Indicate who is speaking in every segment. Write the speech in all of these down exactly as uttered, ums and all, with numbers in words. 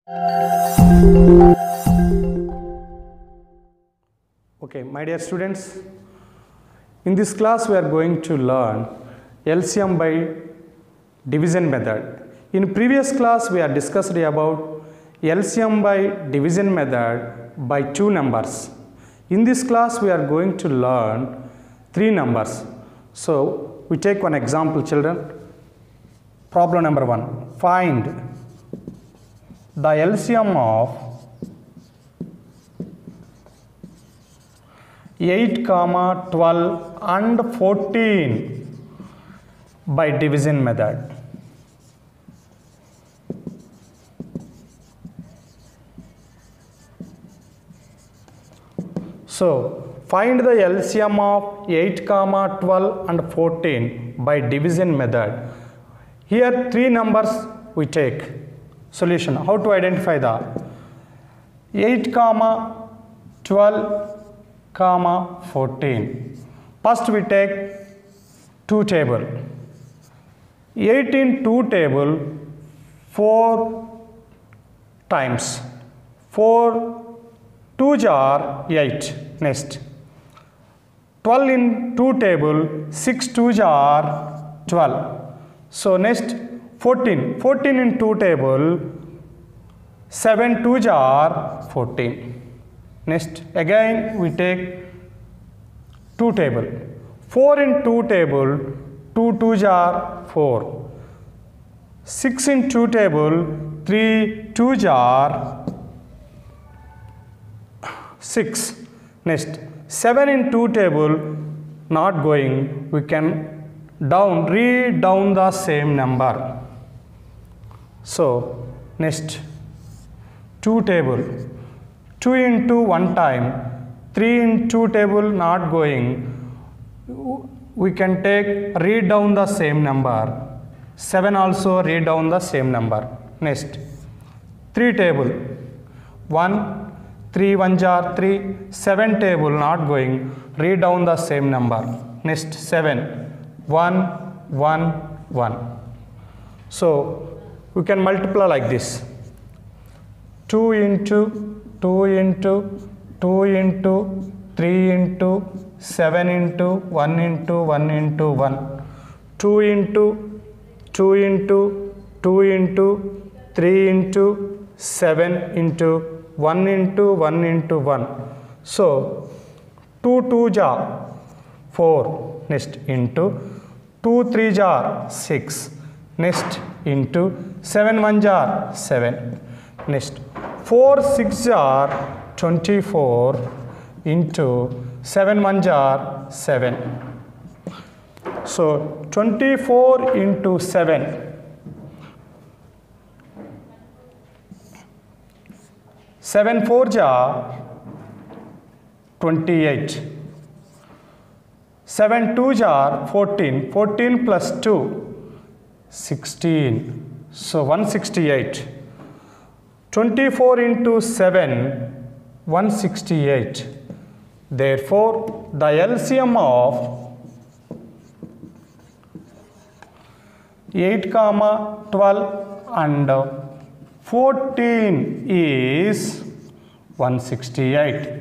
Speaker 1: Okay, my dear students, in this class we are going to learn L C M by division method. In previous class we are discussed about L C M by division method by two numbers. In this class we are going to learn three numbers. So we take one example, children. Problem number one. Find the L C M of eight, twelve and fourteen by division method. So find the L C M of eight, twelve and fourteen by division method. Here three numbers we take. Solution. How to identify the eight, twelve, fourteen. First we take two table. eight in two table four times. four twos are eight. Next. twelve in two table, six twos are twelve. So next fourteen. fourteen in two table, seven twos are fourteen. Next again we take two table. four in two table, two twos are four. six in two table, three twos are six. Next seven in two table, not going, we can down, read down the same number. So next two table, two into one time, three in two table not going, we can take, read down the same number. seven also read down the same number. Next three table, one, three ones are three, seven table not going, read down the same number. Next seven, one, one, one. So we can multiply like this. two into, two into, two into, three into, seven into, one into, one into, one. two into, two into, two into, three into, seven into, one into, one into, one. So two twos are four. Next into two threes are six. Next into seven ones are seven. Next four six are twenty-four into seven ones are seven. So twenty-four into seven. seven fours are twenty-eight. seven twos are fourteen. fourteen plus two, sixteen. So one hundred sixty-eight. twenty-four into seven, one hundred sixty-eight. Therefore, the L C M of eight, twelve and fourteen is one hundred sixty-eight.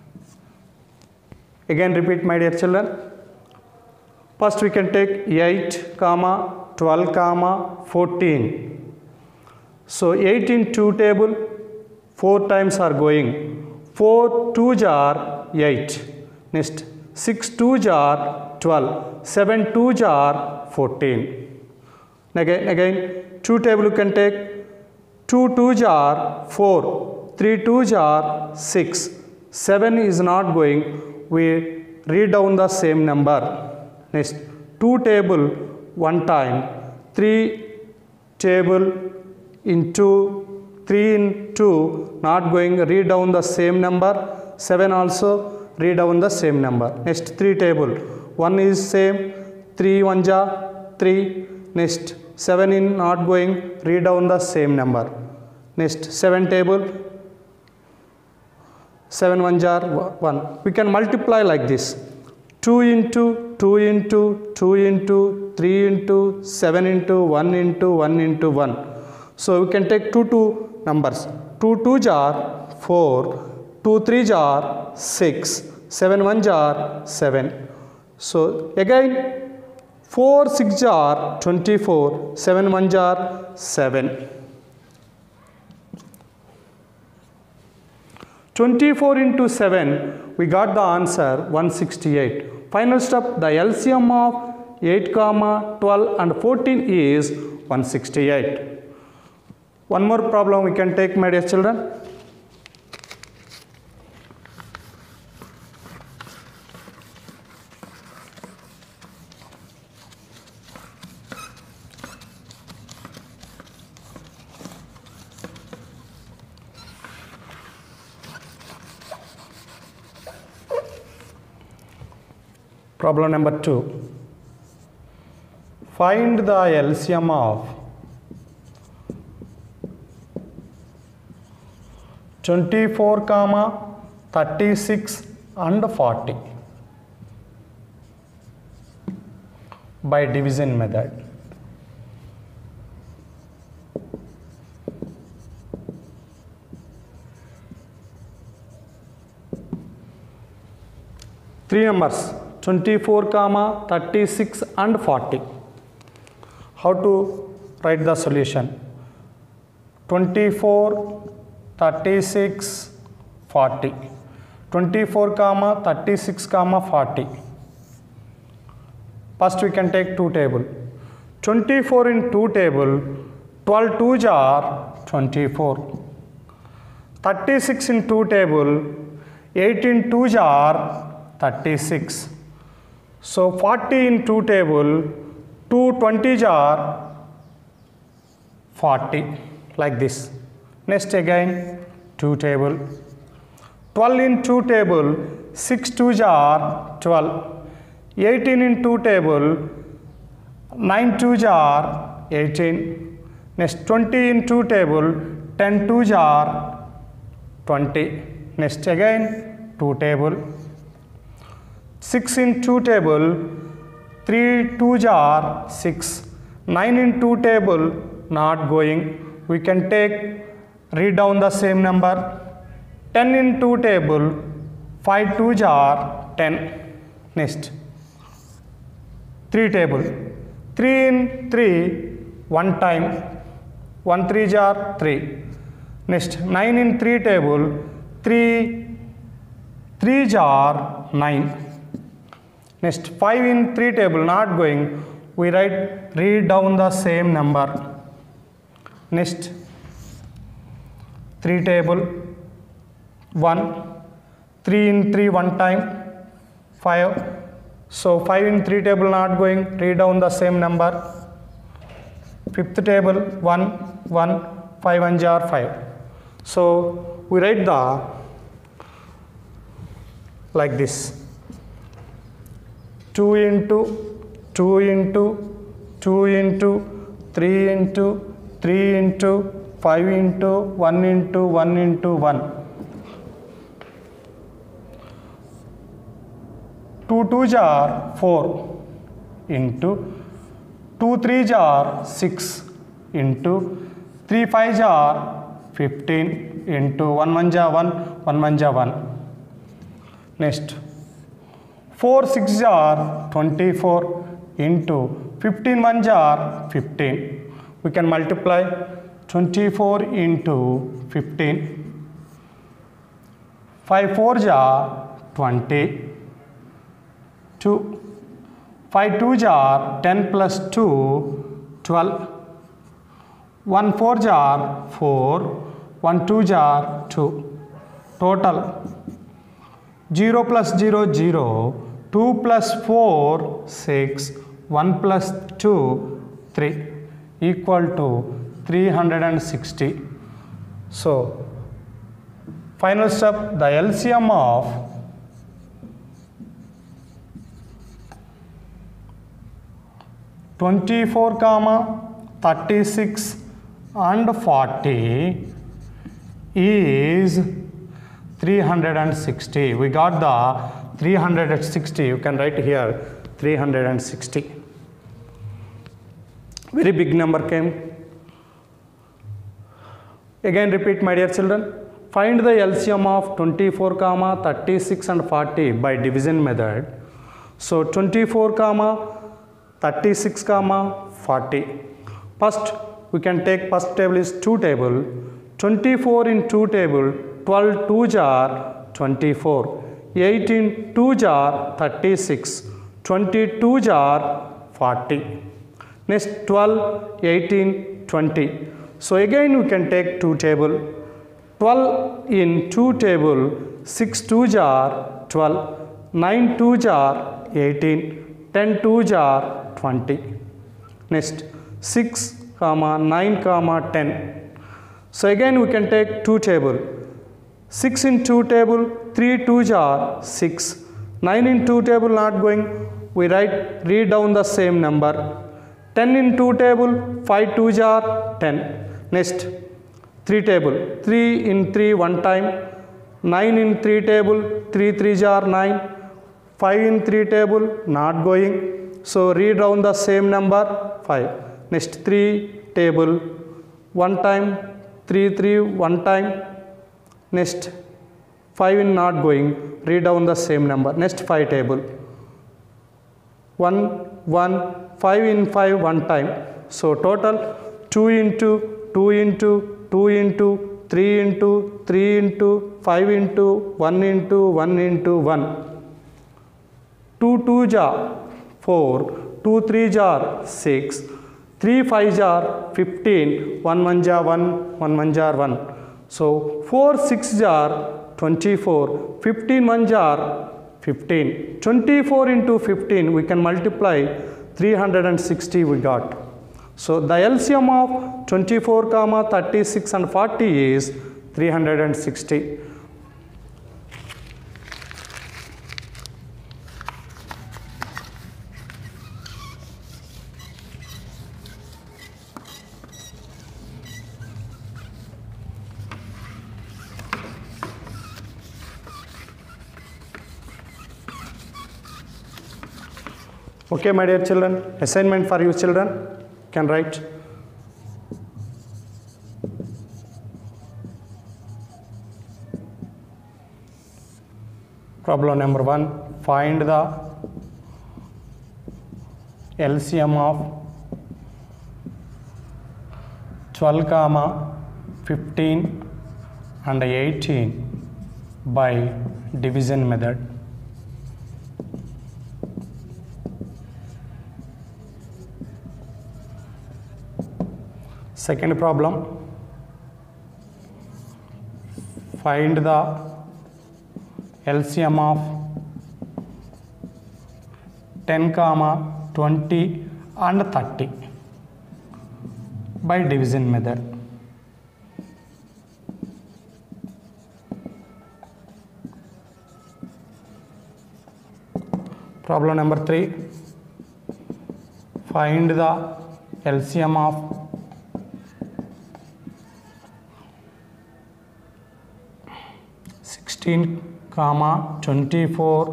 Speaker 1: Again repeat, my dear children. First we can take eight, twelve, fourteen. So eight in two table, four times are going. four twos are eight. Next six twos are twelve. seven twos are fourteen. Again, again two table you can take. two twos are four. three twos are six. seven is not going. We read down the same number. Next two table one time. three table into three in two not going, read down the same number. seven also read down the same number. Next three table, one is same, three ones are three. Next seven in not going, read down the same number. Next seven table, seven ones are one. We can multiply like this. two into, two into, two into, three into, seven into, one into, one into one. So we can take two to numbers. two twos are four, two threes are six, seven ones are seven. So again four six are twenty-four, seven ones are seven. twenty-four into seven, we got the answer one hundred sixty-eight. Final step, the L C M of eight, twelve and fourteen is one hundred sixty-eight. One more problem we can take, my dear children. Problem number two. Find the L C M of twenty-four, thirty-six and forty by division method. Three numbers, twenty-four, thirty-six and forty. How to write the solution? twenty-four, thirty-six, forty. twenty-four, thirty-six, forty. First we can take two table. twenty-four in two table, twelve twos are twenty-four. thirty-six in two table, eighteen twos are thirty-six. So forty in two table, two twenties are forty, like this. Next again two table. twelve in two table, six twos are twelve. eighteen in two table, nine twos are eighteen. Next twenty in two table, ten twos are twenty. Next again two table. six in two table, three twos are six. nine in two table, not going. We can take, read down the same number. ten in two table, five twos are ten. Next, three table. three in three, one time. one threes are three. Next, nine in three table, three threes are nine. Next, five in three table, not going. We write, read down the same number. Next, three table, one. three in three, one time, five. So five in three table, not going. Read down the same number. Fifth table, one, one. five ones are five. So we write the, like this. two into, two into, two into, three into, three into, five into, one into, one into, one. two twos are four into, two threes are six into, three fives are fifteen into, one ones are one, one ones are one. Next, four sixes are twenty-four into, fifteen ones are fifteen. We can multiply twenty-four into fifteen. five fours are twenty. two. five twos are ten plus two, twelve. one fours are four. one twos are two. Total, zero plus zero, zero. two plus four, six. one plus two, three. Equal to three hundred sixty. So, final step, the L C M of twenty-four, thirty-six and forty is three hundred sixty. We got the three hundred sixty. You can write here three hundred sixty. Very big number came. Again repeat, my dear children. Find the L C M of twenty-four, thirty-six and forty by division method. So twenty-four, thirty-six, forty. First we can take first table is two table. twenty-four in two table, twelve two jar twenty-four. eight in two jar thirty-six. twenty-two jar forty. Next twelve, eighteen, twenty. So again we can take two table. twelve in two table, six two jar twelve. nine two jar eighteen. ten two jar twenty. Next six, nine, ten. So again we can take two table. six in two table, three two jar six. nine in two table not going, we write, read down the same number. ten in two table, five two jar ten. Next three table, three in three one time. nine in three table, three three jar nine. five in three table not going, so read down the same number five. Next three table, one time, three three one time. Next five in not going, read down the same number. Next five table, one one, five in five one time. So total two into two into two into three into three into five into one into one into one. two two jar four. two three jar six. three five jar fifteen. one one jar one. one one jar one. So four six jar twenty-four. fifteen one jar fifteen. twenty-four into fifteen we can multiply, three hundred sixty we got. So the L C M of twenty-four, thirty-six and forty is three hundred sixty. Okay, my dear children, assignment for you children, can write. Problem number one, find the L C M of twelve, fifteen and eighteen by division method. Second problem, find the L C M of ten, twenty and thirty by division method. Problem number three, find the L C M of sixteen, twenty-four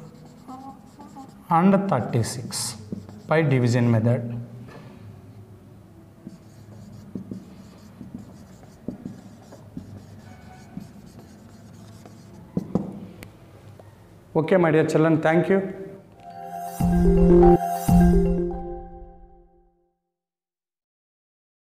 Speaker 1: and thirty-six by division method. Okay, my dear children, thank you.